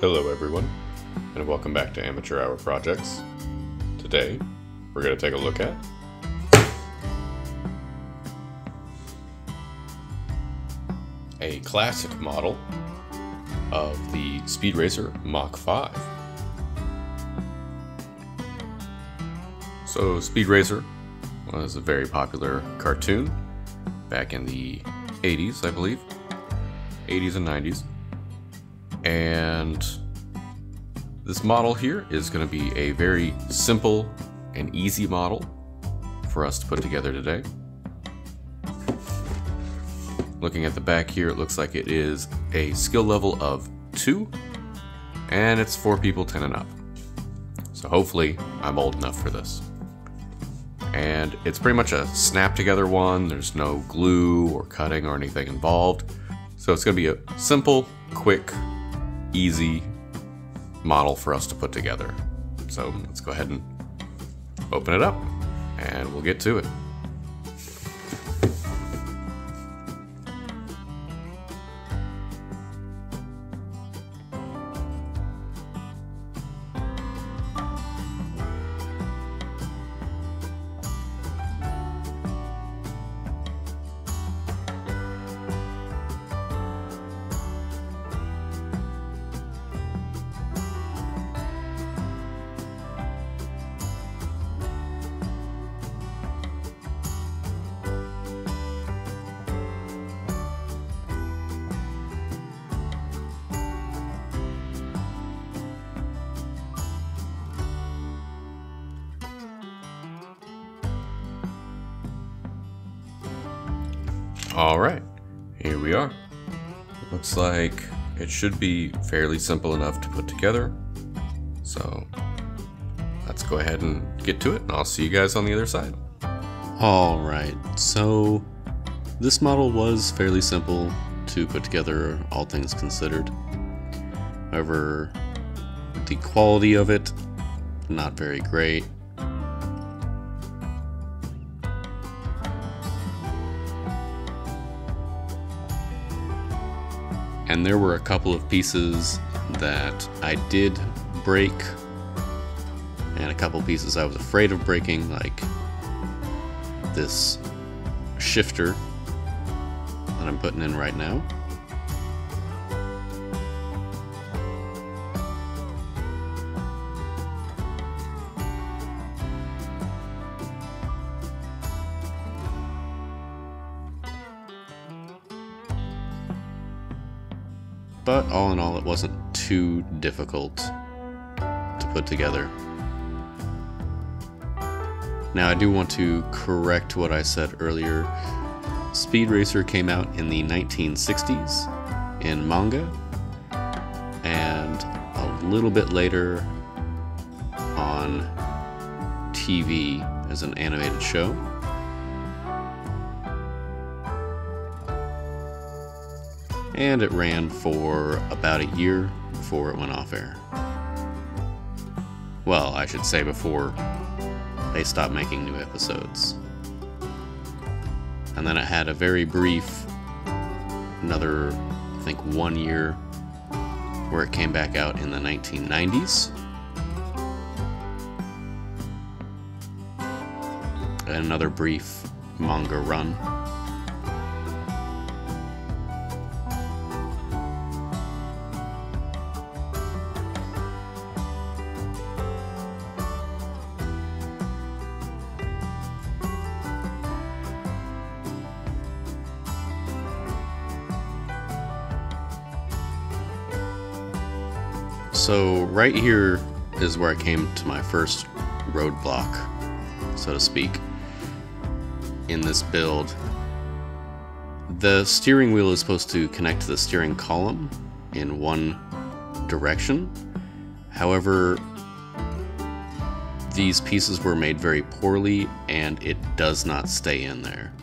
Hello everyone, and welcome back to Amateur Hour Projects. Today, we're going to take a look at a classic model of the Speed Racer Mach 5. So, Speed Racer was a very popular cartoon back in the 80s, I believe. 80s and 90s. And this model here is going to be a very simple and easy model for us to put together today. Looking at the back here, it looks like it is a skill level of 2, and it's for people 10 and up. So hopefully I'm old enough for this. And it's pretty much a snap together one. There's no glue or cutting or anything involved. So it's going to be a simple, quick, easy model for us to put together. So let's go ahead and open it up and we'll get to it. Alright, here we are. Looks like it should be fairly simple enough to put together. So let's go ahead and get to it, and I'll see you guys on the other side. Alright, so this model was fairly simple to put together, all things considered. However, the quality of it, not very great. And there were a couple of pieces that I did break, and a couple pieces I was afraid of breaking, like this shifter that I'm putting in right now. But all in all, it wasn't too difficult to put together. Now, I do want to correct what I said earlier. Speed Racer came out in the 1960s in manga, and a little bit later on TV as an animated show. And it ran for about a year before it went off air. Well, I should say before they stopped making new episodes. And then it had a very brief, another, I think 1 year, where it came back out in the 1990s. And another brief manga run. So right here is where I came to my first roadblock, so to speak, in this build. The steering wheel is supposed to connect to the steering column in one direction. However, these pieces were made very poorly and it does not stay in there.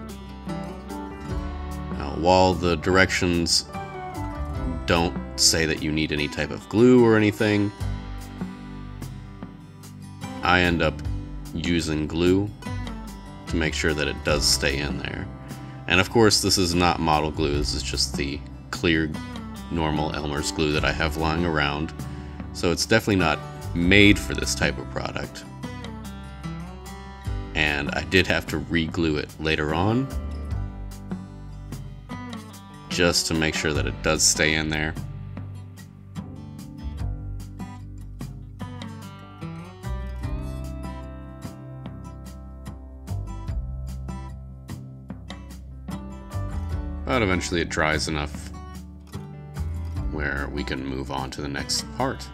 Now, while the directions don't say that you need any type of glue or anything, I end up using glue to make sure that it does stay in there. And of course, this is not model glue, this is just the clear normal Elmer's glue that I have lying around, so it's definitely not made for this type of product. And I did have to re-glue it later on, just to make sure that it does stay in there. But eventually it dries enough where we can move on to the next part.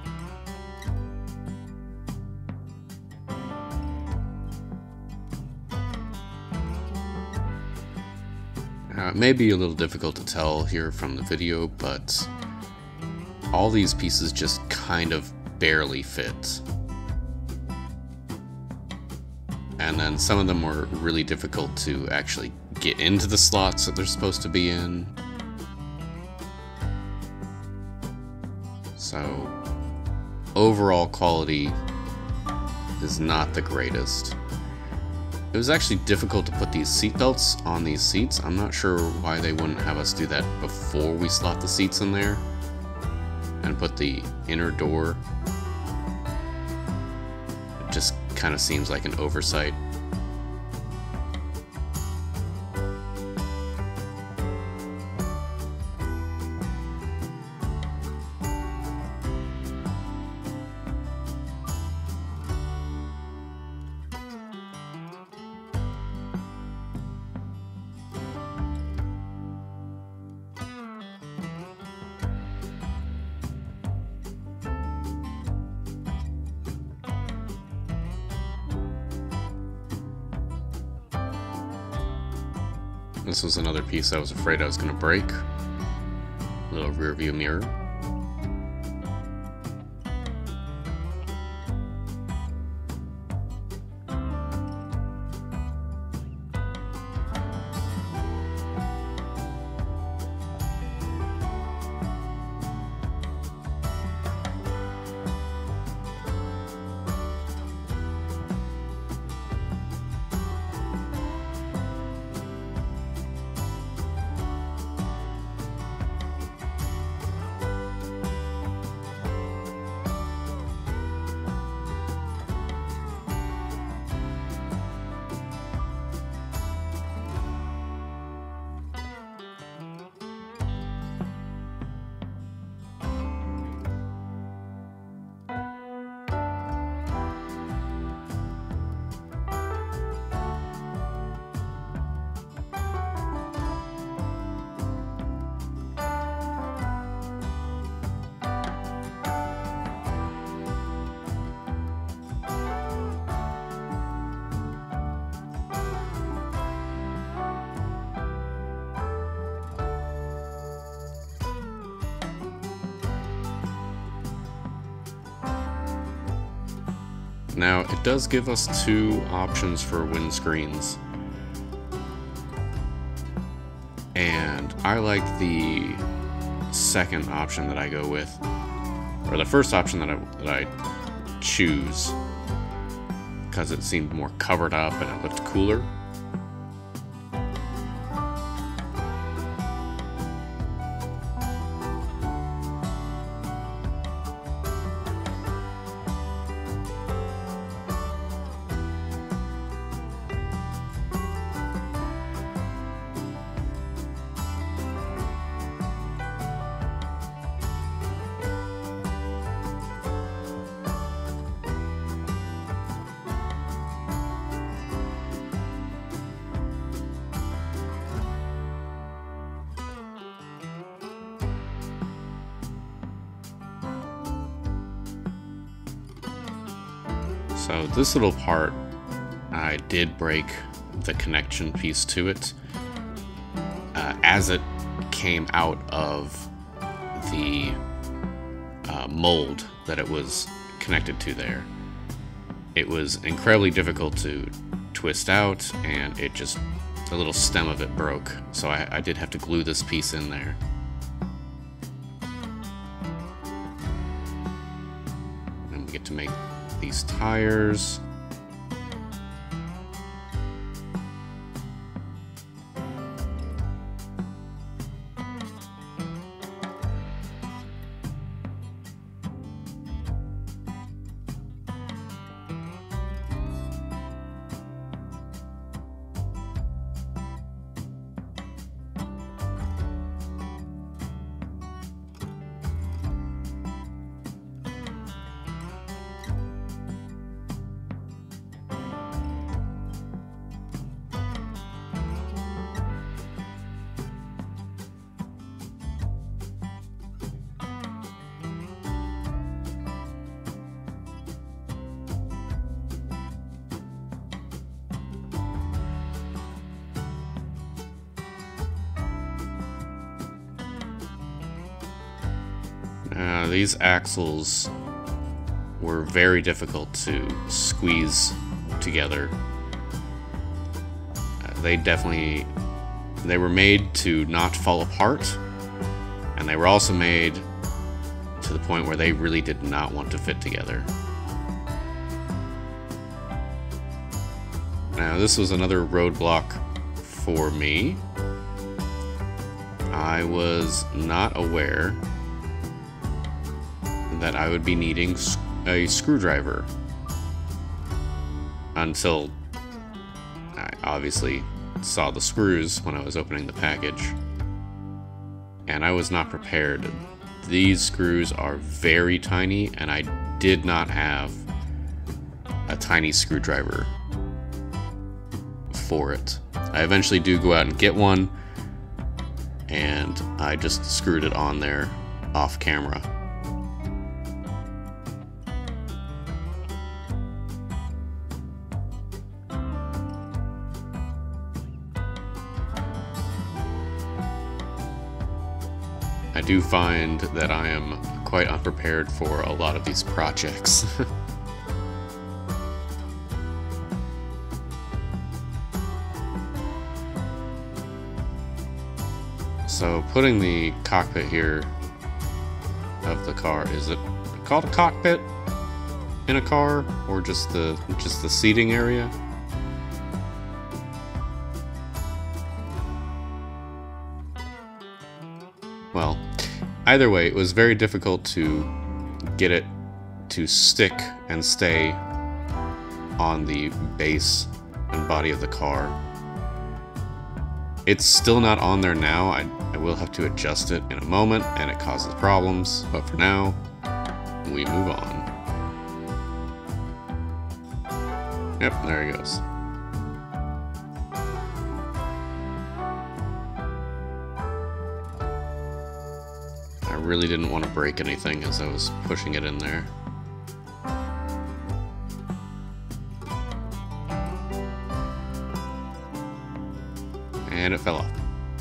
It may be a little difficult to tell here from the video, but all these pieces just kind of barely fit. And then some of them were really difficult to actually get into the slots that they're supposed to be in. So overall quality is not the greatest. It was actually difficult to put these seat belts on these seats. I'm not sure why they wouldn't have us do that before we slot the seats in there and put the inner door. It just kind of seems like an oversight. This was another piece I was afraid I was going to break. Little rear view mirror. Now, it does give us two options for windscreens, and I like the second option that I go with, or the first option that I choose, because it seemed more covered up and it looked cooler. So this little part, I did break the connection piece to it as it came out of the mold that it was connected to there. It was incredibly difficult to twist out, and it just, the little stem of it broke. So I did have to glue this piece in there. And we get to make these tires. These axles were very difficult to squeeze together. They were made to not fall apart, and they were also made to the point where they really did not want to fit together. Now, this was another roadblock for me. I was not aware that I would be needing a screwdriver until I obviously saw the screws when I was opening the package, and I was not prepared. These screws are very tiny, and I did not have a tiny screwdriver for it. I eventually do go out and get one, and I just screwed it on there off camera. I do find that I am quite unprepared for a lot of these projects. So putting the cockpit here of the car, is it called a cockpit in a car, or just the seating area? Well, either way, it was very difficult to get it to stick and stay on the base and body of the car. It's still not on there now. I will have to adjust it in a moment, and it causes problems, but for now, we move on. Yep, there he goes. I really didn't want to break anything as I was pushing it in there. And it fell off.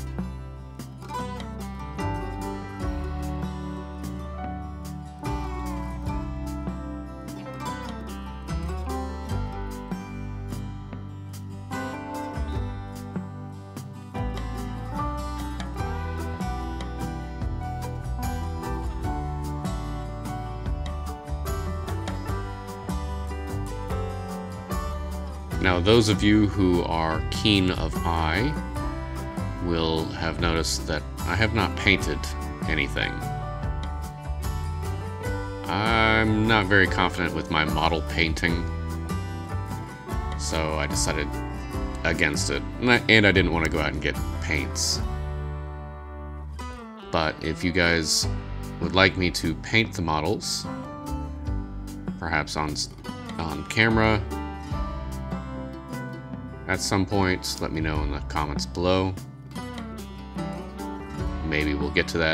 Now, those of you who are keen of eye will have noticed that I have not painted anything. I'm not very confident with my model painting, so I decided against it, and I didn't want to go out and get paints. But if you guys would like me to paint the models, perhaps on camera at some point, let me know in the comments below. Maybe we'll get to that.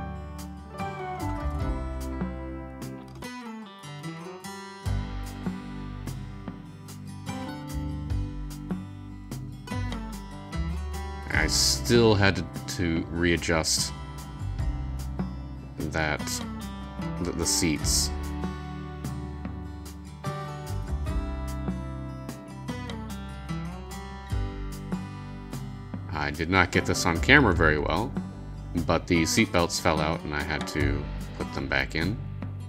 I still had to readjust the seats. I did not get this on camera very well, but the seat belts fell out and I had to put them back in.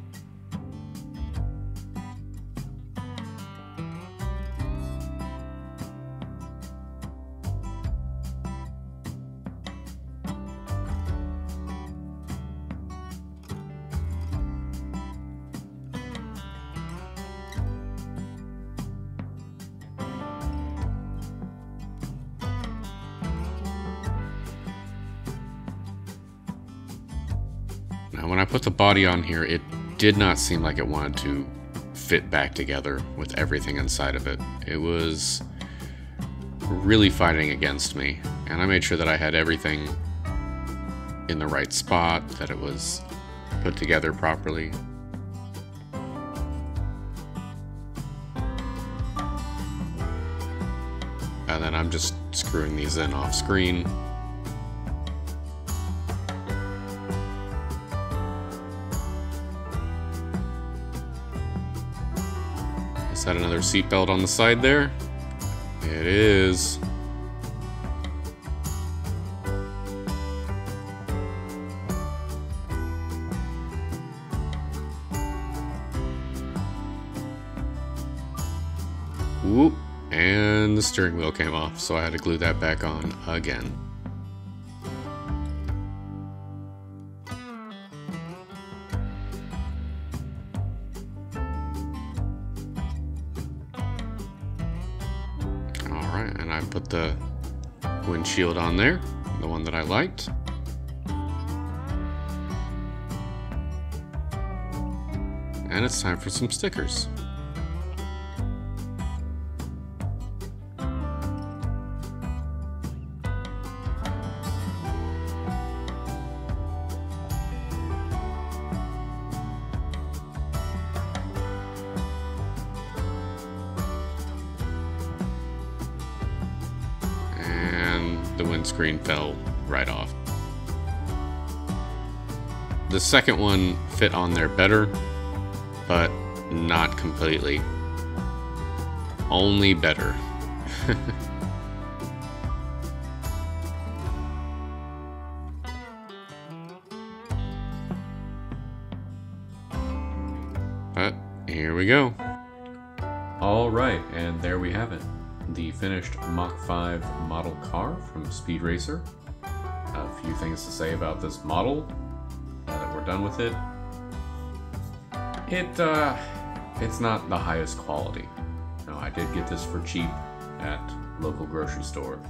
Now, when I put the body on here, it did not seem like it wanted to fit back together with everything inside of it. It was really fighting against me, and I made sure that I had everything in the right spot, that it was put together properly. And then I'm just screwing these in off screen. Is that another seatbelt on the side there? It is. Whoop, and the steering wheel came off, so I had to glue that back on again. Alright, and I put the windshield on there, the one that I liked. And it's time for some stickers. The windscreen fell right off. The second one fit on there better, but not completely. Only better. But here we go. All right, and there we have it. The finished Mach 5 model car from Speed Racer. A few things to say about this model now that we're done with it. It's not the highest quality. No, I did get this for cheap at local grocery store,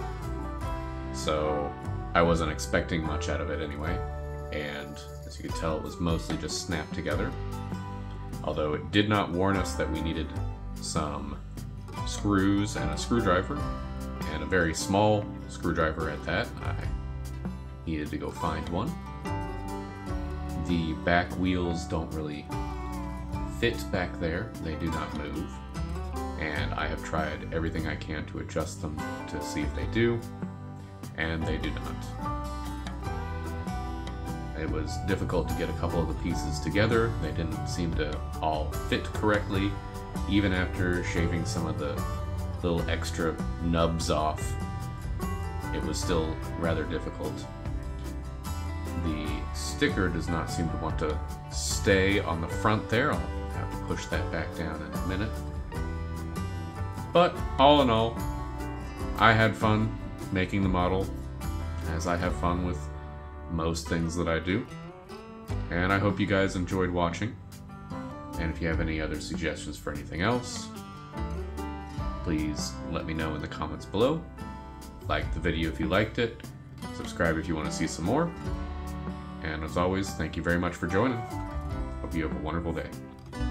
so I wasn't expecting much out of it anyway. And as you can tell, it was mostly just snapped together. Although it did not warn us that we needed some screws and a screwdriver, and a very small screwdriver at that. I needed to go find one. The back wheels don't really fit back there. They do not move. And I have tried everything I can to adjust them to see if they do, and they do not. It was difficult to get a couple of the pieces together. They didn't seem to all fit correctly. Even after shaving some of the little extra nubs off, it was still rather difficult. The sticker does not seem to want to stay on the front there. I'll have to push that back down in a minute. But all in all, I had fun making the model, as I have fun with most things that I do. And I hope you guys enjoyed watching. And if you have any other suggestions for anything else, please let me know in the comments below. Like the video if you liked it, subscribe if you want to see some more, and as always, thank you very much for joining. Hope you have a wonderful day.